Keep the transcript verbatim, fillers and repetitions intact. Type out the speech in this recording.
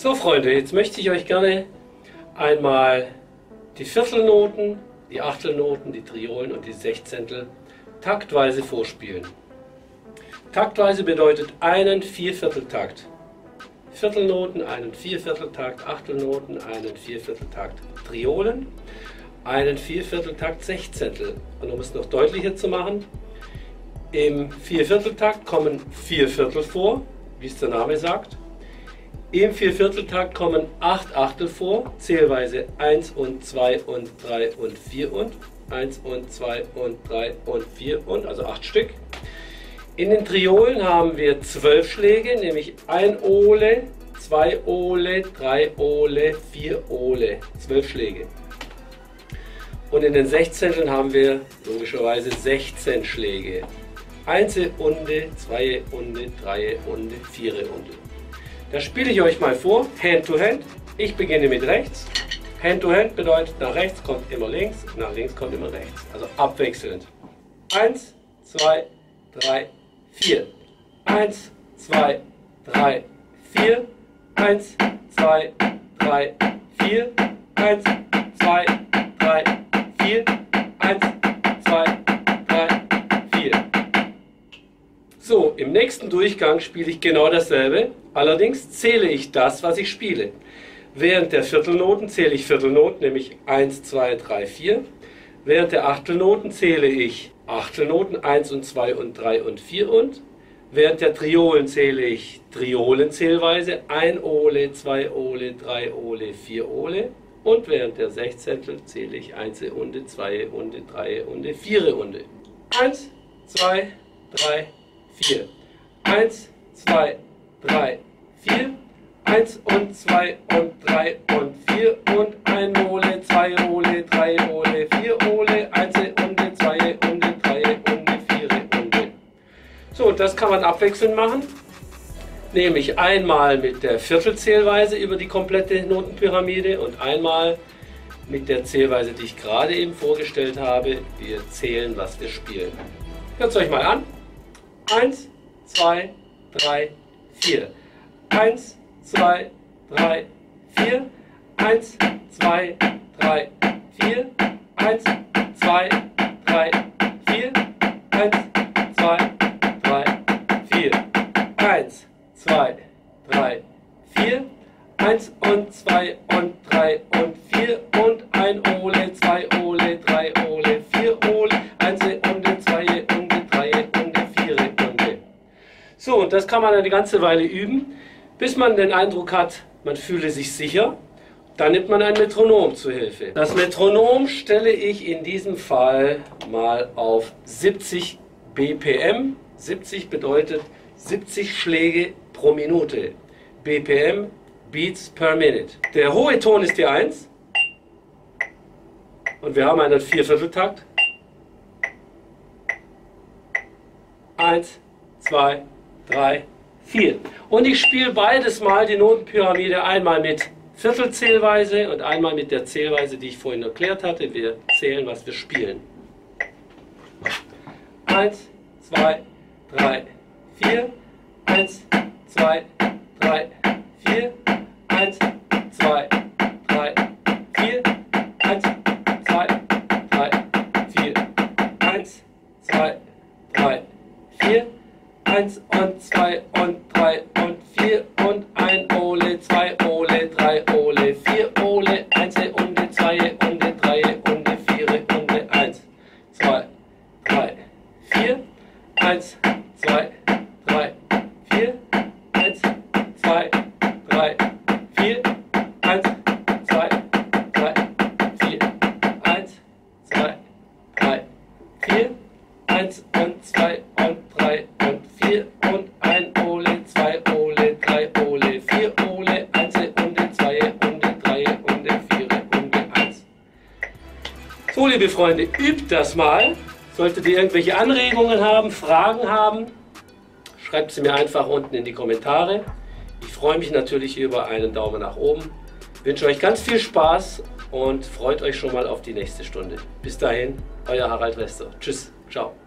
So Freunde, jetzt möchte ich euch gerne einmal die Viertelnoten, die Achtelnoten, die Triolen und die Sechzehntel taktweise vorspielen. Taktweise bedeutet einen Viervierteltakt. Viertelnoten, einen Viervierteltakt, Achtelnoten, einen Viervierteltakt Triolen, einen Viervierteltakt Sechzehntel. Und um es noch deutlicher zu machen, im Viervierteltakt kommen vier Viertel vor, wie es der Name sagt. Im Viervierteltakt kommen acht Achtel vor, zählweise eins und zwei und drei und vier und eins und zwei und drei und vier und, also acht Stück. In den Triolen haben wir zwölf Schläge, nämlich ein Ole, zwei Ole, drei Ole, vier Ole, zwölf Schläge. Und in den Sechzehnteln haben wir logischerweise sechzehn Schläge. Einse Unde, Zweie Unde, Dreie Unde, Viere Unde. Das spiele ich euch mal vor, Hand to Hand. Ich beginne mit rechts. Hand to Hand bedeutet, nach rechts kommt immer links, nach links kommt immer rechts. Also abwechselnd. Eins, zwei, drei, vier. Eins, zwei, drei, vier. Eins, zwei, drei, vier. Eins, zwei, drei, vier. Eins, zwei, drei, vier. So, im nächsten Durchgang spiele ich genau dasselbe. Allerdings zähle ich das, was ich spiele. Während der Viertelnoten zähle ich Viertelnoten, nämlich eins, zwei, drei, vier. Während der Achtelnoten zähle ich Achtelnoten, eins und zwei und drei und vier und. Während der Triolen zähle ich Triolenzählweise, ein Ole, zwei Ole, drei Ole, vier Ole. Und während der Sechzehntel zähle ich Einse Unde, Zweie Unde, Dreie Unde, Viere Unde. Eins, zwei, drei, vier. Eins, zwei, drei, vier. Eins und zwei und drei und vier und ein Ole, zwei Ole, drei Ole, vier Ole, Einse Unde, Zweie Unde, Dreie Unde, Viere Unde. So, und das kann man abwechselnd machen, nämlich einmal mit der Viertelzählweise über die komplette Notenpyramide und einmal mit der Zählweise, die ich gerade eben vorgestellt habe. Wir zählen, was wir spielen. Hört es euch mal an. Eins, zwei, drei, vier. Eins, zwei, drei, vier. Eins, zwei, drei, vier. Eins, zwei, drei, vier. Eins, zwei, drei, vier. Eins, zwei, drei, vier. Eins und zwei und drei und vier und ein Ole, zwei Ole, drei Ole, vier Ole. Einse Unde, Zweie Unde, Dreie Unde, Viere Unde. So, und das kann man eine ganze Weile üben, bis man den Eindruck hat, man fühle sich sicher. Dann nimmt man ein Metronom zu Hilfe. Das Metronom stelle ich in diesem Fall mal auf siebzig B P M. siebzig bedeutet siebzig Schläge pro Minute. B P M, Beats per Minute. Der hohe Ton ist die eins. Und wir haben einen Viervierteltakt. eins, zwei, drei, vier. Und ich spiele beides mal die Notenpyramide einmal mit Viertelzählweise und einmal mit der Zählweise, die ich vorhin erklärt hatte. Wir zählen, was wir spielen. eins, zwei, drei, vier. eins, zwei, drei, vier. eins, zwei, drei, vier. eins, zwei, drei, vier. eins, zwei, drei, vier. eins und zwei und drei und vier und ein Ole, zwei Ole, drei Ole, vier Ole, Einse Unde, Zweie Unde, Dreie Unde, Viere Unde, eins, zwei, drei, vier, eins, zwei, drei, vier, eins, zwei, drei, vier, eins, zwei, drei, vier, eins, zwei, drei, vier, eins und zwei und drei und vier und ein Ole, zwei Ole, drei Ole, vier Ole, Einse Unde, Zweie Unde, Dreie Unde, Viere Unde, eins. So, liebe Freunde, übt das mal. Solltet ihr irgendwelche Anregungen haben, Fragen haben, schreibt sie mir einfach unten in die Kommentare. Ich freue mich natürlich über einen Daumen nach oben. Ich wünsche euch ganz viel Spaß und freut euch schon mal auf die nächste Stunde. Bis dahin, euer Harald Rester. Tschüss, ciao.